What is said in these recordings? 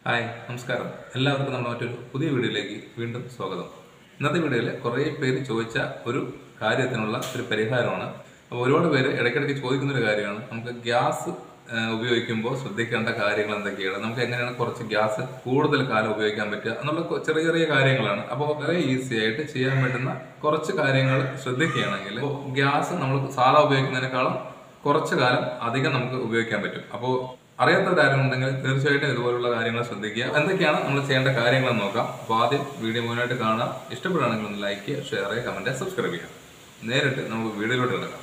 Hi നമസ്കാരം. എല്ലാവർക്കും നമ്മുടെ മറ്റൊരു പുതിയ വീഡിയോയിലേക്ക് വീണ്ടും സ്വാഗതം. ഇന്നത്തെ വീഡിയോയിൽ കുറേ പേര് ചോദിച്ച ഒരു കാര്യത്തിനുള്ള ഒരു പരിഹാരമാണ്. അപ്പോൾ ഒരുപാട് പേര് ഇടയ്ക്കിടയ്ക്ക് ചോദിക്കുന്നൊരു കാര്യമാണ്, നമുക്ക് ഗ്യാസ് ഉപയോഗിക്കുമ്പോൾ ശ്രദ്ധിക്കേണ്ട കാര്യങ്ങൾ എന്തൊക്കെയാണ്, നമുക്ക് എങ്ങനെയാണ് കുറച്ച് ഗ്യാസ് കൂടുതൽ കാലം ഉപയോഗിക്കാൻ പറ്റുക എന്നുള്ള ചെറിയ ചെറിയ കാര്യങ്ങളാണ്. അപ്പോൾ വളരെ ഈസി ആയിട്ട് ചെയ്യാൻ പറ്റുന്ന കുറച്ച് കാര്യങ്ങൾ ശ്രദ്ധിക്കുകയാണെങ്കിൽ ഗ്യാസ് നമ്മൾ സാധാ ഉപയോഗിക്കുന്നതിനേക്കാളും കുറച്ച് കാലം അധികം നമുക്ക് ഉപയോഗിക്കാൻ പറ്റും. അപ്പോൾ അറിയാത്ത കാര്യങ്ങളുണ്ടെങ്കിൽ തീർച്ചയായിട്ടും ഇതുപോലുള്ള കാര്യങ്ങൾ ശ്രദ്ധിക്കുക. എന്തൊക്കെയാണ് നമ്മൾ ചെയ്യേണ്ട കാര്യങ്ങളെന്ന് നോക്കാം. അപ്പോൾ ആദ്യം വീഡിയോ മുഴുവനായിട്ട് കാണാം. ഇഷ്ടപ്പെടുകയാണെങ്കിൽ ഒന്ന് ലൈക്ക് ചെയ്യുക, ഷെയർ ചെയ്യുക, കമൻറ്റ്, സബ്സ്ക്രൈബ് ചെയ്യുക. നേരിട്ട് നമുക്ക് വീഡിയോയിലോട്ട് കിടക്കാം.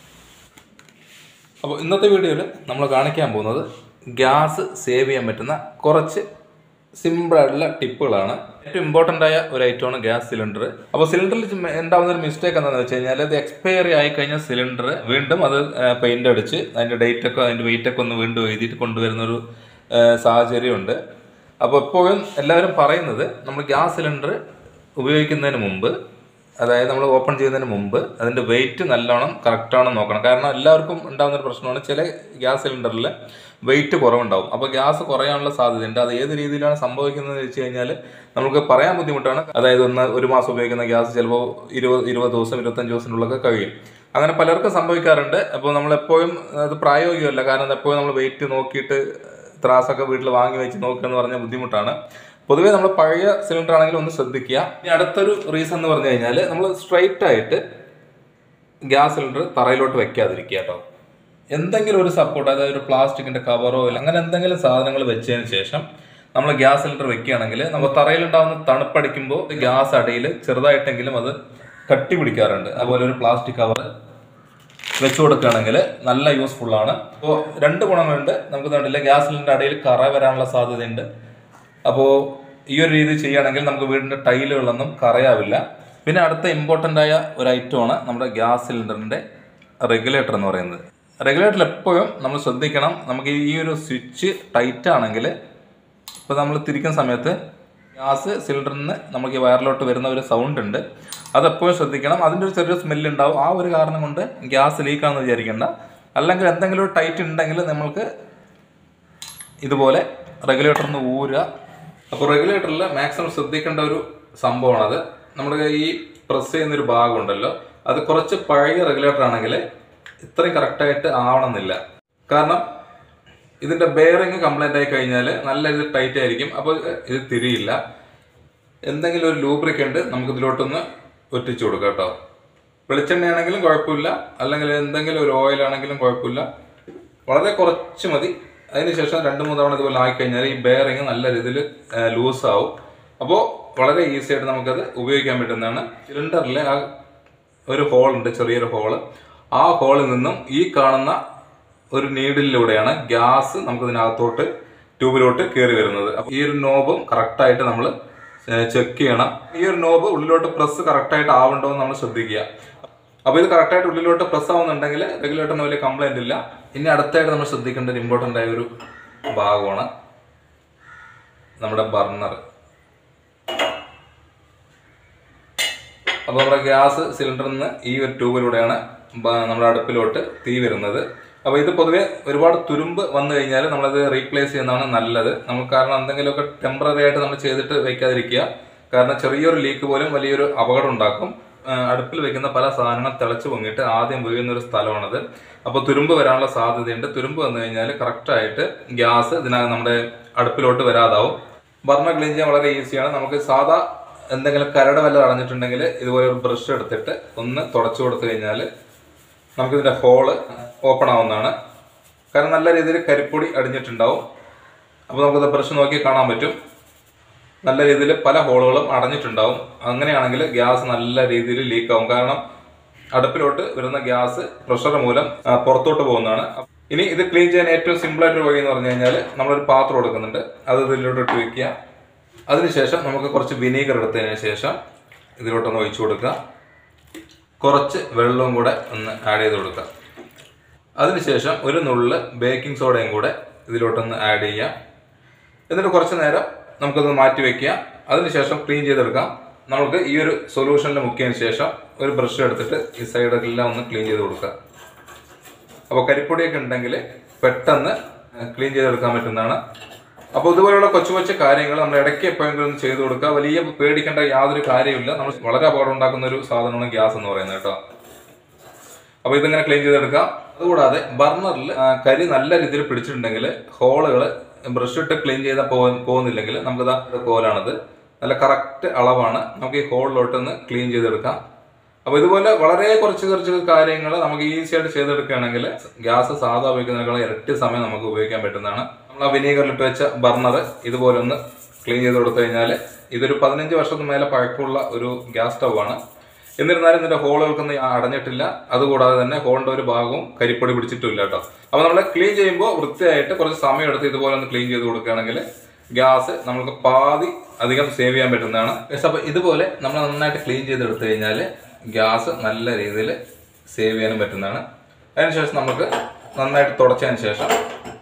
അപ്പോൾ ഇന്നത്തെ വീഡിയോയിൽ നമ്മൾ കാണിക്കാൻ പോകുന്നത് ഗ്യാസ് സേവ് ചെയ്യാൻ പറ്റുന്ന കുറച്ച് സിമ്പിളായിട്ടുള്ള ടിപ്പുകളാണ്. ഏറ്റവും ഇമ്പോർട്ടൻ്റ് ആയ ഒരു ഐറ്റമാണ് ഗ്യാസ് സിലിണ്ടർ. അപ്പോൾ സിലിണ്ടറിൽ ഉണ്ടാകുന്ന ഒരു മിസ്റ്റേക്ക് എന്താണെന്ന് വെച്ച് കഴിഞ്ഞാൽ, അത് എക്സ്പയറി ആയി കഴിഞ്ഞ സിലിണ്ടർ വീണ്ടും അത് പെയിൻ്റ് അടിച്ച് അതിൻ്റെ ഡേറ്റൊക്കെ അതിൻ്റെ വെയിറ്റൊക്കെ ഒന്ന് വീണ്ടും എഴുതിയിട്ട് കൊണ്ടുവരുന്നൊരു സാഹചര്യമുണ്ട്. അപ്പോൾ എപ്പോഴും എല്ലാവരും പറയുന്നത്, നമ്മൾ ഗ്യാസ് സിലിണ്ടർ ഉപയോഗിക്കുന്നതിന് മുമ്പ്, അതായത് നമ്മൾ ഓപ്പൺ ചെയ്യുന്നതിന് മുമ്പ് അതിൻ്റെ വെയിറ്റ് നല്ലോണം കറക്റ്റാണെന്ന് നോക്കണം. കാരണം എല്ലാവർക്കും ഉണ്ടാകുന്നൊരു പ്രശ്നമാണ്, ചില ഗ്യാസ് സിലിണ്ടറിൽ വെയിറ്റ് കുറവുണ്ടാവും. അപ്പോൾ ഗ്യാസ് കുറയാനുള്ള സാധ്യതയുണ്ട്. അത് ഏത് രീതിയിലാണ് സംഭവിക്കുന്നത് എന്ന് വെച്ച് കഴിഞ്ഞാൽ നമുക്ക് പറയാൻ ബുദ്ധിമുട്ടാണ്. അതായത് ഒരു മാസം ഉപയോഗിക്കുന്ന ഗ്യാസ് ചിലപ്പോൾ 20 ദിവസം 25 ദിവസത്തിനുള്ളൊക്കെ കഴിയും. അങ്ങനെ പലർക്കും സംഭവിക്കാറുണ്ട്. അപ്പോൾ നമ്മളെപ്പോഴും അത് പ്രായോഗികമല്ല. കാരണം എപ്പോഴും നമ്മൾ വെയിറ്റ് നോക്കിയിട്ട് ത്രാസൊക്കെ വീട്ടിൽ വാങ്ങി വെച്ച് നോക്കുക എന്ന് പറഞ്ഞാൽ ബുദ്ധിമുട്ടാണ്. പൊതുവേ നമ്മൾ പഴയ സിലിണ്ടർ ആണെങ്കിൽ ഒന്ന് ശ്രദ്ധിക്കുക. ഇനി അടുത്തൊരു റീസൺ എന്ന് പറഞ്ഞു കഴിഞ്ഞാൽ, നമ്മൾ സ്ട്രൈറ്റ് ആയിട്ട് ഗ്യാസ് സിലിണ്ടർ തറയിലോട്ട് വെക്കാതിരിക്കുക കേട്ടോ. എന്തെങ്കിലും ഒരു സപ്പോർട്ട്, അതായത് ഒരു പ്ലാസ്റ്റിക്കിന്റെ കവറോ അങ്ങനെ എന്തെങ്കിലും സാധനങ്ങൾ വെച്ചതിന് ശേഷം നമ്മൾ ഗ്യാസ് സിലിണ്ടർ വെക്കുകയാണെങ്കിൽ, നമ്മൾ തറയിലുണ്ടാകുന്ന തണുപ്പടിക്കുമ്പോൾ ഗ്യാസ് അടിയിൽ ചെറുതായിട്ടെങ്കിലും അത് കട്ടി പിടിക്കാറുണ്ട്. അതുപോലെ ഒരു പ്ലാസ്റ്റിക് കവർ വെച്ചു കൊടുക്കുകയാണെങ്കിൽ നല്ല യൂസ്ഫുൾ ആണ്. അപ്പോൾ രണ്ട് ഗുണങ്ങളുണ്ട്. നമുക്ക് കണ്ടില്ല, ഗ്യാസ് സിലിണ്ടർ അടിയിൽ കറ വരാനുള്ള സാധ്യതയുണ്ട്. അപ്പോൾ ഈ ഒരു രീതി ചെയ്യുകയാണെങ്കിൽ നമുക്ക് വീടിൻ്റെ ടൈലുകളൊന്നും കറയാവില്ല. പിന്നെ അടുത്ത ഇമ്പോർട്ടൻ്റ് ആയ ഒരു ഐറ്റമാണ് നമ്മുടെ ഗ്യാസ് സിലിണ്ടറിൻ്റെ റെഗുലേറ്റർ എന്ന് പറയുന്നത്. റെഗുലേറ്ററിൽ എപ്പോഴും നമ്മൾ ശ്രദ്ധിക്കണം, നമുക്ക് ഈ ഒരു സ്വിച്ച് ടൈറ്റ് ആണെങ്കിൽ, ഇപ്പോൾ നമ്മൾ തിരിക്കുന്ന സമയത്ത് ഗ്യാസ് സിലിണ്ടറിൽ നിന്ന് നമുക്ക് ഈ വയറിലോട്ട് വരുന്ന ഒരു സൗണ്ട് ഉണ്ട്. അതെപ്പോഴും ശ്രദ്ധിക്കണം. അതിൻ്റെ ഒരു ചെറിയൊരു സ്മെല്ലുണ്ടാവും. ആ ഒരു കാരണം കൊണ്ട് ഗ്യാസ് ലീക്കാണെന്ന് വിചാരിക്കേണ്ട. അല്ലെങ്കിൽ എന്തെങ്കിലും ഒരു ടൈറ്റ് ഉണ്ടെങ്കിൽ നമ്മൾക്ക് ഇതുപോലെ റെഗുലേറ്ററിന് ഊരുക. അപ്പോൾ റെഗുലേറ്ററിൽ മാക്സിമം ശ്രദ്ധിക്കേണ്ട ഒരു സംഭവമാണത്. നമ്മുടെ ഈ പ്രസ് ചെയ്യുന്നൊരു ഭാഗമുണ്ടല്ലോ, അത് കുറച്ച് പഴയ റെഗുലേറ്റർ ആണെങ്കിൽ ഇത്രയും കറക്റ്റായിട്ട് ആവണമെന്നില്ല. കാരണം ഇതിൻ്റെ ബെയറിങ് കംപ്ലൈൻ്റ് ആയി കഴിഞ്ഞാൽ നല്ല ഇത് ടൈറ്റ് ആയിരിക്കും. അപ്പോൾ ഇത് തിരിയില്ല. എന്തെങ്കിലും ഒരു ലൂബ്രിക്കൻ്റ് നമുക്ക് ഇതിലോട്ടൊന്ന് ഒറ്റിച്ചു കൊടുക്കാം കേട്ടോ. വെളിച്ചെണ്ണയാണെങ്കിലും കുഴപ്പമില്ല, അല്ലെങ്കിൽ എന്തെങ്കിലും ഒരു ഓയിലാണെങ്കിലും കുഴപ്പമില്ല. വളരെ കുറച്ച് മതി. അതിനുശേഷം 2-3 തവണ ഇതുപോലെ ആയിക്കഴിഞ്ഞാൽ ഈ ബെയറിങ് നല്ല രീതിയിൽ ലൂസാവും. അപ്പോൾ വളരെ ഈസി ആയിട്ട് നമുക്കത് ഉപയോഗിക്കാൻ പറ്റുന്നതാണ്. സിലിണ്ടറിൽ ആ ഒരു ഹോളുണ്ട്, ചെറിയൊരു ഹോള്. ആ ഹോളിൽ നിന്നും ഈ കാണുന്ന ഒരു നീഡിലൂടെയാണ് ഗ്യാസ് നമുക്ക് ഇതിനകത്തോട്ട് ട്യൂബിലോട്ട് കയറി വരുന്നത്. അപ്പോൾ ഈ ഒരു നോബും കറക്റ്റായിട്ട് നമ്മൾ ചെക്ക് ചെയ്യണം. ഈ ഒരു നോബ് ഉള്ളിലോട്ട് പ്രസ് കറക്റ്റായിട്ട് ആവുന്നുണ്ടോ എന്ന് നമ്മൾ ശ്രദ്ധിക്കുക. അപ്പോൾ ഇത് കറക്റ്റായിട്ട് ഉള്ളിലോട്ട് പ്രസ് ആവുന്നുണ്ടെങ്കിൽ റെഗുലേറ്ററിന് വലിയ കംപ്ലൈന്റ് ഇല്ല. ഇനി അടുത്തായിട്ട് നമ്മൾ ശ്രദ്ധിക്കേണ്ട ഒരു ഇമ്പോർട്ടൻ്റ് ആയ ഒരു ഭാഗമാണ് നമ്മുടെ ബർണർ. അപ്പോൾ നമ്മുടെ ഗ്യാസ് സിലിണ്ടറിൽ നിന്ന് ഈ ഒരു ട്യൂബിലൂടെയാണ് നമ്മുടെ അടുപ്പിലോട്ട് തീ വരുന്നത്. അപ്പോൾ ഇത് പൊതുവെ ഒരുപാട് തുരുമ്പ് വന്നു കഴിഞ്ഞാൽ നമ്മളത് റീപ്ലേസ് ചെയ്യുന്നതാണ് നല്ലത്. കാരണം എന്തെങ്കിലുമൊക്കെ ടെമ്പററി ആയിട്ട് നമ്മൾ ചെയ്തിട്ട് വയ്ക്കാതിരിക്കുക. കാരണം ചെറിയൊരു ലീക്ക് പോലും വലിയൊരു അപകടം ഉണ്ടാക്കും. അടുപ്പിൽ വെക്കുന്ന പല സാധനങ്ങൾ തിളച്ച് പൊങ്ങിയിട്ട് ആദ്യം വീഴുന്നൊരു സ്ഥലമാണത്. അപ്പോൾ തുരുമ്പ് വരാനുള്ള സാധ്യതയുണ്ട്. തുരുമ്പ് വന്നു കഴിഞ്ഞാൽ കറക്റ്റായിട്ട് ഗ്യാസ് നമ്മുടെ അടുപ്പിലോട്ട് വരാതാവും. ബർണർ ക്ലീൻ ചെയ്യാൻ വളരെ ഈസിയാണ്. നമുക്ക് സാധാ എന്തെങ്കിലും കരട് വല്ലതും അടഞ്ഞിട്ടുണ്ടെങ്കിൽ ഇതുപോലെ ഒരു ബ്രഷ് എടുത്തിട്ട് ഒന്ന് തുടച്ചു കൊടുത്തു കഴിഞ്ഞാൽ നമുക്കിതിൻ്റെ ഹോള് ഓപ്പൺ ആവുന്നതാണ്. കാരണം നല്ല രീതിയിൽ കരിപ്പൊടി അടിഞ്ഞിട്ടുണ്ടാവും. അപ്പോൾ നമുക്കത് ബ്രഷ് നോക്കി കാണാൻ പറ്റും. നല്ല രീതിയിൽ പല ഹോളുകളും അടഞ്ഞിട്ടുണ്ടാവും. അങ്ങനെയാണെങ്കിൽ ഗ്യാസ് നല്ല രീതിയിൽ ലീക്കാവും. കാരണം അടുപ്പിലോട്ട് വരുന്ന ഗ്യാസ് പ്രഷർ മൂലം പുറത്തോട്ട് പോകുന്നതാണ്. ഇനി ഇത് ക്ലീൻ ചെയ്യാൻ ഏറ്റവും സിമ്പിളായിട്ടൊരു വഴി എന്ന് പറഞ്ഞു കഴിഞ്ഞാൽ, നമ്മളൊരു പാത്രം എടുക്കുന്നുണ്ട്, അത് ഇതിലോട്ട് ഇട്ട് വയ്ക്കുക. അതിനുശേഷം നമുക്ക് കുറച്ച് വിനീഗർ എടുത്തതിന് ശേഷം ഇതിലോട്ടൊന്ന് ഒഴിച്ചു കൊടുക്കുക. കുറച്ച് വെള്ളവും കൂടെ ഒന്ന് ആഡ് ചെയ്ത് കൊടുക്കുക. അതിനുശേഷം ഒരു നുള്ള് ബേക്കിംഗ് സോഡയും കൂടെ ഇതിലോട്ടൊന്ന് ആഡ് ചെയ്യാം. എന്നിട്ട് കുറച്ച് നേരം നമുക്കത് മാറ്റി വയ്ക്കുക. അതിനുശേഷം ക്ലീൻ ചെയ്തെടുക്കാം. നമുക്ക് ഈ ഒരു സൊല്യൂഷനിൽ മുക്കിയതിന് ശേഷം ഒരു ബ്രഷ് എടുത്തിട്ട് ഈ സൈഡെല്ലാം ഒന്ന് ക്ലീൻ ചെയ്ത് കൊടുക്കുക. അപ്പോൾ കരിപ്പൊടിയൊക്കെ ഉണ്ടെങ്കിൽ പെട്ടെന്ന് ക്ലീൻ ചെയ്തെടുക്കാൻ പറ്റുന്നതാണ്. അപ്പോൾ ഇതുപോലുള്ള കൊച്ചു കൊച്ചു കാര്യങ്ങൾ നമ്മൾ ഇടയ്ക്ക് എപ്പോഴെങ്കിലും ഒന്ന് ചെയ്ത് കൊടുക്കുക. വലിയ പേടിക്കേണ്ട യാതൊരു കാര്യമില്ല. നമ്മൾ വളരെ അപകടം ഉണ്ടാക്കുന്ന ഒരു സാധനമാണ് ഗ്യാസ് എന്ന് പറയുന്നത് കേട്ടോ. അപ്പോൾ ഇതിങ്ങനെ ക്ലീൻ ചെയ്തെടുക്കാം. അതുകൂടാതെ ബർണറിൽ കരി നല്ല രീതിയിൽ പിടിച്ചിട്ടുണ്ടെങ്കിൽ ഹോളുകൾ ബ്രഷ് ഇട്ട് ക്ലീൻ ചെയ്താൽ പോകുന്നില്ലെങ്കിൽ നമുക്കിതാ കോലാണിത്. നല്ല കറക്റ്റ് അളവാണ്. നമുക്ക് ഈ ഹോളിലോട്ടൊന്ന് ക്ലീൻ ചെയ്തെടുക്കാം. അപ്പോൾ ഇതുപോലെ വളരെ കുറച്ച് കാര്യങ്ങൾ നമുക്ക് ഈസി ആയിട്ട് ചെയ്തെടുക്കുകയാണെങ്കിൽ ഗ്യാസ് സാധാ ഉപയോഗിക്കുന്നതിനേക്കാൾ ഇരട്ടി സമയം നമുക്ക് ഉപയോഗിക്കാൻ പറ്റുന്നതാണ്. നമ്മൾ ആ വിനീഗറിലിട്ട് വെച്ച ബർണർ ഇതുപോലെ ഒന്ന് ക്ലീൻ ചെയ്ത് കൊടുത്തു കഴിഞ്ഞാൽ ഇതൊരു 15 വർഷത്തിന് മേലെ പഴക്കമുള്ള ഒരു ഗ്യാസ് സ്റ്റവ് ആണ്. എന്നിരുന്നാലും ഇതിന്റെ ഹോളുകൾക്കൊന്നും അടഞ്ഞിട്ടില്ല. അതുകൂടാതെ തന്നെ ഹോളിന്റെ ഒരു ഭാഗവും കരിപ്പൊടി പിടിച്ചിട്ടില്ല കേട്ടോ. അപ്പോൾ നമ്മൾ ക്ലീൻ ചെയ്യുമ്പോൾ വൃത്തിയായിട്ട് കുറച്ച് സമയം എടുത്ത് ഇതുപോലെ ഒന്ന് ക്ലീൻ ചെയ്ത് കൊടുക്കുകയാണെങ്കിൽ ഗ്യാസ് നമുക്ക് പാതി അധികം സേവ് ചെയ്യാൻ പറ്റുന്നതാണ്. അപ്പോൾ ഇതുപോലെ നമ്മൾ നന്നായിട്ട് ക്ലീൻ ചെയ്തെടുത്തു കഴിഞ്ഞാൽ ഗ്യാസ് നല്ല രീതിയിൽ സേവ് ചെയ്യാനും പറ്റുന്നതാണ്. അതിനുശേഷം നമുക്ക് നന്നായിട്ട് തുടച്ചതിന് ശേഷം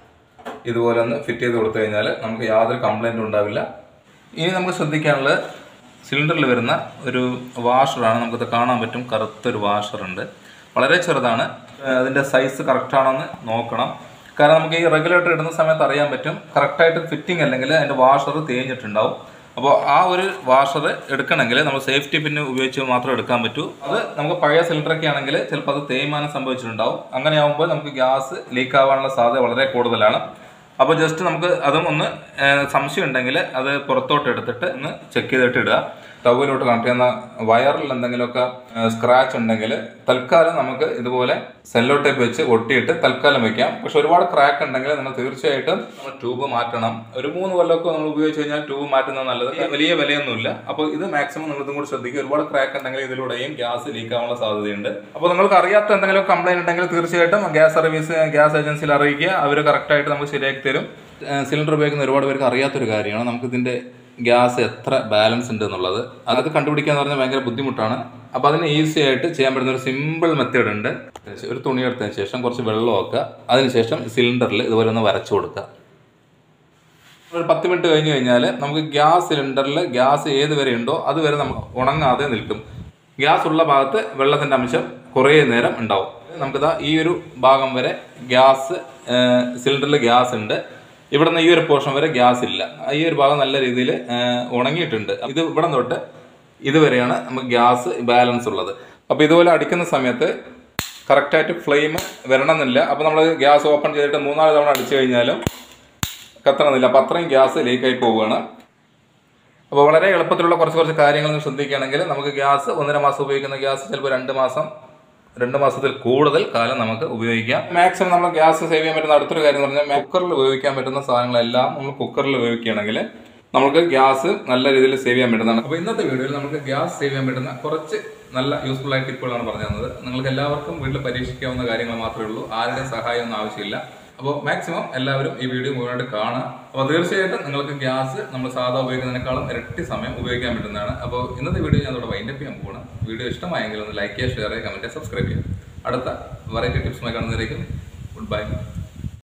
ഇതുപോലെ ഒന്ന് ഫിറ്റ് ചെയ്ത് കൊടുത്തു കഴിഞ്ഞാൽ നമുക്ക് യാതൊരു കംപ്ലൈൻറ്റും ഉണ്ടാവില്ല. ഇനി നമുക്ക് ശ്രദ്ധിക്കാനുള്ളത് സിലിണ്ടറിൽ വരുന്ന ഒരു വാഷറാണ്. നമുക്കത് കാണാൻ പറ്റും, കറുത്തൊരു വാഷറുണ്ട്. വളരെ ചെറുതാണ്. അതിൻ്റെ സൈസ് കറക്റ്റാണെന്ന് നോക്കണം. കാരണം നമുക്ക് ഈ റെഗുലേറ്റർ ഇടുന്ന സമയത്ത് അറിയാൻ പറ്റും കറക്റ്റായിട്ട് ഫിറ്റിംഗ് അല്ലെങ്കിൽ അതിൻ്റെ വാഷർ തേഞ്ഞിട്ടുണ്ടാവും. അപ്പോൾ ആ ഒരു വാഷർ എടുക്കണമെങ്കിൽ നമ്മൾ സേഫ്റ്റി പിന്ന് ഉപയോഗിച്ച് മാത്രമേ എടുക്കാൻ പറ്റൂ. അത് നമുക്ക് പഴയ സിലിണ്ടറൊക്കെ ആണെങ്കിൽ ചിലപ്പോൾ അത് തേയ്മാനം സംഭവിച്ചിട്ടുണ്ടാവും. അങ്ങനെയാകുമ്പോൾ നമുക്ക് ഗ്യാസ് ലീക്ക് ആവാനുള്ള സാധ്യത വളരെ കൂടുതലാണ്. അപ്പോൾ ജസ്റ്റ് നമുക്ക് അതും ഒന്ന് സംശയം ഉണ്ടെങ്കിൽ അത് പുറത്തോട്ട് എടുത്തിട്ട് ഒന്ന് ചെക്ക് ചെയ്തിട്ട് ഇടുക. സ്റ്റൗവിലോട്ട് കണക്ട് ചെയ്യുന്ന വയറിൽ എന്തെങ്കിലുമൊക്കെ സ്ക്രാച്ച് ഉണ്ടെങ്കിൽ തൽക്കാലം നമുക്ക് ഇതുപോലെ സെല്ലോ ടേപ്പ് വെച്ച് ഒട്ടിയിട്ട് തൽക്കാലം വെക്കാം. പക്ഷെ ഒരുപാട് ക്രാക്ക് ഉണ്ടെങ്കിൽ നിങ്ങൾ തീർച്ചയായിട്ടും നമ്മൾ ട്യൂബ് മാറ്റണം. ഒരു 3 കൊല്ലമൊക്കെ നമ്മൾ ഉപയോഗിച്ച് കഴിഞ്ഞാൽ ട്യൂബ് മാറ്റുന്നത് നല്ലത്. വലിയ വിലയൊന്നുമില്ല. അപ്പോൾ ഇത് മാക്സിമം നിങ്ങൾ ഇതും കൂടി ശ്രദ്ധിക്കുക. ഒരുപാട് ക്രാക്ക് ഉണ്ടെങ്കിൽ ഇതിലൂടെയും ഗ്യാസ് ലീക്ക് ആവാനുള്ള സാധ്യതയുണ്ട്. അപ്പോൾ നിങ്ങൾക്ക് അറിയാത്ത എന്തെങ്കിലും കംപ്ലൈൻറ്റ് ഉണ്ടെങ്കിൽ തീർച്ചയായിട്ടും ഗ്യാസ് ഏജൻസിയിൽ അറിയിക്കുക. അവർ കറക്റ്റായിട്ട് നമുക്ക് ശരിയാക്കി തരും. സിലിണ്ടർ ഉപയോഗിക്കുന്ന ഒരുപാട് പേർക്ക് അറിയാത്തൊരു കാര്യമാണ് നമുക്കിതിൻ്റെ ഗ്യാസ് എത്ര ബാലൻസ് ഉണ്ട് എന്നുള്ളത്. അതൊക്കെ കണ്ടുപിടിക്കുക എന്ന് പറഞ്ഞാൽ ഭയങ്കര ബുദ്ധിമുട്ടാണ്. അപ്പോൾ അതിന് ഈസി ആയിട്ട് ചെയ്യാൻ പറ്റുന്ന ഒരു സിമ്പിൾ മെത്തേഡ് ഉണ്ട്. ഒരു തുണി എടുത്തതിന് ശേഷം കുറച്ച് വെള്ളം വെക്കുക. അതിനുശേഷം സിലിണ്ടറിൽ ഇതുപോലെ ഒന്ന് വരച്ചു കൊടുക്കുക. ഒരു 10 മിനിറ്റ് കഴിഞ്ഞ് കഴിഞ്ഞാൽ നമുക്ക് ഗ്യാസ് സിലിണ്ടറിൽ ഗ്യാസ് ഏത് വരെ ഉണ്ടോ അതുവരെ നമുക്ക് ഉണങ്ങാതെ നിൽക്കും. ഗ്യാസ് ഉള്ള ഭാഗത്ത് വെള്ളത്തിൻ്റെ അംശം കുറേ നേരം ഉണ്ടാവും. നമുക്കിതാ ഈ ഒരു ഭാഗം വരെ ഗ്യാസ് സിലിണ്ടറിൽ ഗ്യാസ് ഉണ്ട്. ഇവിടെ നിന്ന് ഈ ഒരു പോർഷൻ വരെ ഗ്യാസ് ഇല്ല. ഈ ഒരു ഭാഗം നല്ല രീതിയിൽ ഉണങ്ങിയിട്ടുണ്ട്. ഇത് ഇവിടെ തൊട്ട് ഇതുവരെയാണ് നമുക്ക് ഗ്യാസ് ബാലൻസ് ഉള്ളത്. അപ്പോൾ ഇതുപോലെ അടിക്കുന്ന സമയത്ത് കറക്റ്റായിട്ട് ഫ്ലെയിം വരണമെന്നില്ല. അപ്പോൾ നമ്മൾ ഗ്യാസ് ഓപ്പൺ ചെയ്തിട്ട് 3-4 തവണ അടിച്ചു കഴിഞ്ഞാലും കത്തണമെന്നില്ല. അപ്പോൾ അത്രയും ഗ്യാസ് ലീക്കായി പോവുകയാണ്. അപ്പോൾ വളരെ എളുപ്പത്തിലുള്ള കുറച്ച് കാര്യങ്ങൾ ശ്രദ്ധിക്കുകയാണെങ്കിൽ നമുക്ക് ഗ്യാസ് 1.5 മാസം ഉപയോഗിക്കുന്ന ഗ്യാസ് ചിലപ്പോൾ 2 മാസത്തിൽ കൂടുതൽ കാലം നമുക്ക് ഉപയോഗിക്കാം. മാക്സിമം നമ്മൾ ഗ്യാസ് സേവ് ചെയ്യാൻ പറ്റുന്ന അടുത്തൊരു കാര്യം എന്ന് പറഞ്ഞാൽ കുക്കറിൽ ഉപയോഗിക്കാൻ പറ്റുന്ന സാധനങ്ങളെല്ലാം നമ്മൾ കുക്കറിൽ ഉപയോഗിക്കുകയാണെങ്കിൽ നമുക്ക് ഗ്യാസ് നല്ല രീതിയിൽ സേവ് ചെയ്യാൻ പറ്റുന്നതാണ്. അപ്പോൾ ഇന്നത്തെ വീഡിയോയിൽ നമുക്ക് ഗ്യാസ് സേവ് ചെയ്യാൻ പറ്റുന്ന കുറച്ച് നല്ല യൂസ്ഫുൾ ആയ ടിപ്പുകളാണ് പറഞ്ഞു തന്നത്. നിങ്ങൾക്ക് എല്ലാവർക്കും വീട്ടിൽ പരീക്ഷിക്കാവുന്ന കാര്യങ്ങൾ മാത്രമേ ഉള്ളൂ. ആരുടെയും സഹായമൊന്നും ആവശ്യമില്ല. അപ്പോൾ മാക്സിമം എല്ലാവരും ഈ വീഡിയോ മുഴുവനായിട്ട് കാണുക. അപ്പോൾ തീർച്ചയായിട്ടും നിങ്ങൾക്ക് ഗ്യാസ് നമ്മൾ സാധാ ഉപയോഗിക്കുന്നതിനേക്കാളും ഇരട്ടി സമയം ഉപയോഗിക്കാൻ പറ്റുന്നതാണ്. അപ്പോൾ ഇന്നത്തെ വീഡിയോ ഞാൻ ഇവിടെ വൈൻഡപ്പ് ചെയ്യാൻ പോകണം. വീഡിയോ ഇഷ്ടമായെങ്കിൽ ഒന്ന് ലൈക്ക് ചെയ്യുക, ഷെയർ ചെയ്യുക, കമൻറ്റ് ചെയ്യുക, സബ്സ്ക്രൈബ് ചെയ്യുക. അടുത്ത വെറൈറ്റി ടിപ്സുമായി കാണുന്നതിലേക്കും ഗുഡ് ബൈ.